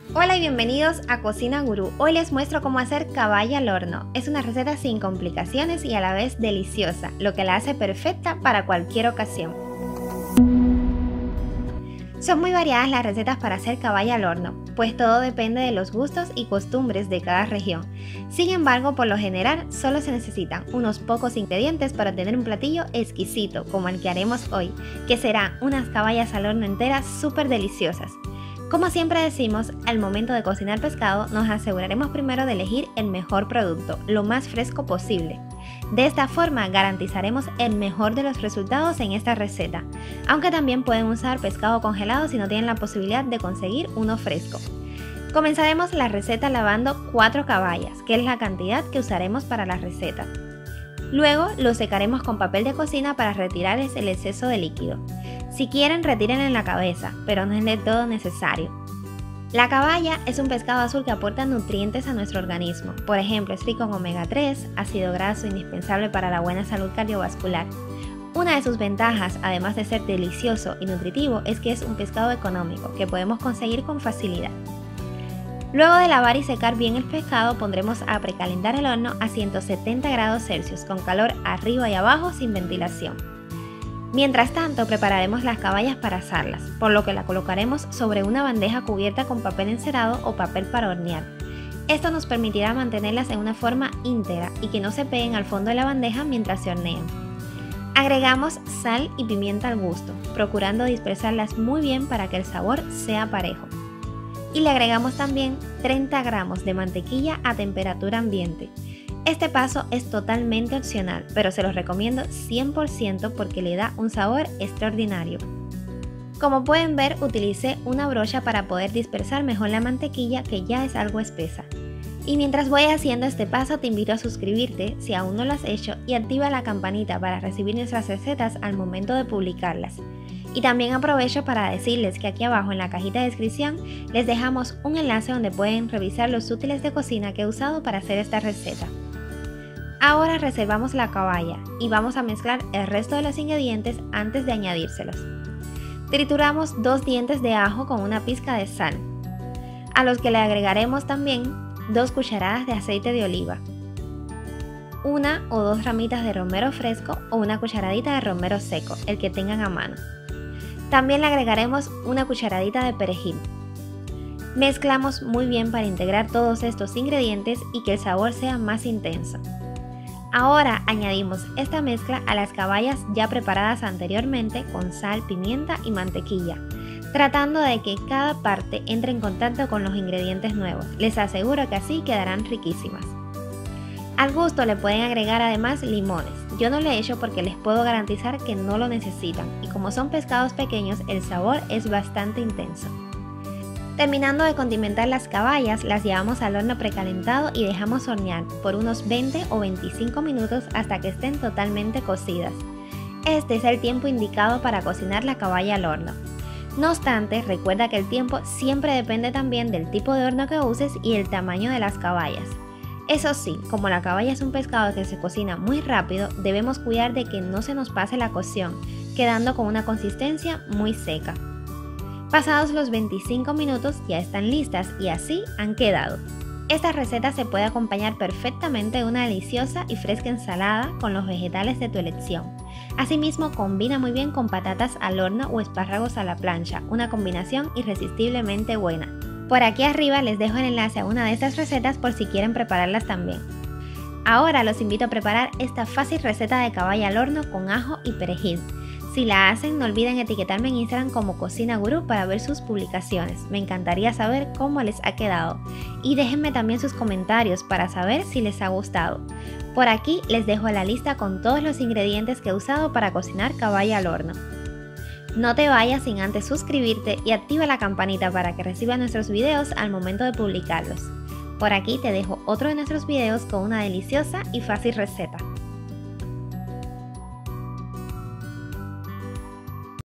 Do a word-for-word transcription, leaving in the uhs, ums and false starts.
Hola y bienvenidos a Cocina Gurú. Hoy les muestro cómo hacer caballa al horno. Es una receta sin complicaciones y a la vez deliciosa, lo que la hace perfecta para cualquier ocasión. Son muy variadas las recetas para hacer caballa al horno, pues todo depende de los gustos y costumbres de cada región. Sin embargo, por lo general, solo se necesitan unos pocos ingredientes para obtener un platillo exquisito como el que haremos hoy, que serán unas caballas al horno enteras súper deliciosas. Como siempre decimos, al momento de cocinar pescado nos aseguraremos primero de elegir el mejor producto, lo más fresco posible. De esta forma garantizaremos el mejor de los resultados en esta receta, aunque también pueden usar pescado congelado si no tienen la posibilidad de conseguir uno fresco. Comenzaremos la receta lavando cuatro caballas, que es la cantidad que usaremos para la receta. Luego los secaremos con papel de cocina para retirarles el exceso de líquido. Si quieren, retiren en la cabeza, pero no es de todo necesario. La caballa es un pescado azul que aporta nutrientes a nuestro organismo. Por ejemplo, es rico en omega tres, ácido graso indispensable para la buena salud cardiovascular. Una de sus ventajas, además de ser delicioso y nutritivo, es que es un pescado económico que podemos conseguir con facilidad. Luego de lavar y secar bien el pescado, pondremos a precalentar el horno a ciento setenta grados Celsius con calor arriba y abajo sin ventilación. Mientras tanto, prepararemos las caballas para asarlas, por lo que la colocaremos sobre una bandeja cubierta con papel encerado o papel para hornear. Esto nos permitirá mantenerlas en una forma íntegra y que no se peguen al fondo de la bandeja mientras se hornean. Agregamos sal y pimienta al gusto, procurando dispersarlas muy bien para que el sabor sea parejo. Y le agregamos también treinta gramos de mantequilla a temperatura ambiente. Este paso es totalmente opcional, pero se los recomiendo cien por ciento porque le da un sabor extraordinario. Como pueden ver, utilicé una brocha para poder dispersar mejor la mantequilla, que ya es algo espesa. Y mientras voy haciendo este paso, te invito a suscribirte si aún no lo has hecho y activa la campanita para recibir nuestras recetas al momento de publicarlas. Y también aprovecho para decirles que aquí abajo en la cajita de descripción les dejamos un enlace donde pueden revisar los útiles de cocina que he usado para hacer esta receta. Ahora reservamos la caballa y vamos a mezclar el resto de los ingredientes antes de añadírselos. Trituramos dos dientes de ajo con una pizca de sal, a los que le agregaremos también dos cucharadas de aceite de oliva, una o dos ramitas de romero fresco o una cucharadita de romero seco, el que tengan a mano. También le agregaremos una cucharadita de perejil. Mezclamos muy bien para integrar todos estos ingredientes y que el sabor sea más intenso. Ahora añadimos esta mezcla a las caballas ya preparadas anteriormente con sal, pimienta y mantequilla, tratando de que cada parte entre en contacto con los ingredientes nuevos. Les aseguro que así quedarán riquísimas. Al gusto le pueden agregar además limones. Yo no le he hecho porque les puedo garantizar que no lo necesitan y como son pescados pequeños el sabor es bastante intenso. Terminando de condimentar las caballas, las llevamos al horno precalentado y dejamos hornear por unos veinte o veinticinco minutos hasta que estén totalmente cocidas. Este es el tiempo indicado para cocinar la caballa al horno. No obstante, recuerda que el tiempo siempre depende también del tipo de horno que uses y el tamaño de las caballas. Eso sí, como la caballa es un pescado que se cocina muy rápido, debemos cuidar de que no se nos pase la cocción, quedando con una consistencia muy seca. Pasados los veinticinco minutos ya están listas y así han quedado. Esta receta se puede acompañar perfectamente de una deliciosa y fresca ensalada con los vegetales de tu elección. Asimismo, combina muy bien con patatas al horno o espárragos a la plancha, una combinación irresistiblemente buena. Por aquí arriba les dejo el enlace a una de estas recetas por si quieren prepararlas también. Ahora los invito a preparar esta fácil receta de caballa al horno con ajo y perejil. Si la hacen, no olviden etiquetarme en Instagram como Cocina Gurú para ver sus publicaciones. Me encantaría saber cómo les ha quedado. Y déjenme también sus comentarios para saber si les ha gustado. Por aquí les dejo la lista con todos los ingredientes que he usado para cocinar caballa al horno. No te vayas sin antes suscribirte y activa la campanita para que recibas nuestros videos al momento de publicarlos. Por aquí te dejo otro de nuestros videos con una deliciosa y fácil receta.